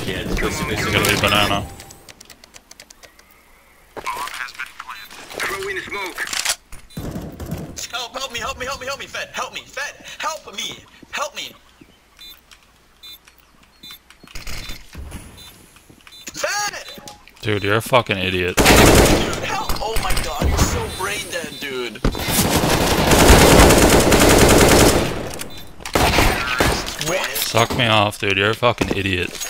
Yeah, it's gonna be banana. Throw in smoke. Help me, Fed, help me, help me. Fed! Dude, you're a fucking idiot. Dude, help! Oh my god, you're so brain dead, dude. Suck me off, dude. You're a fucking idiot.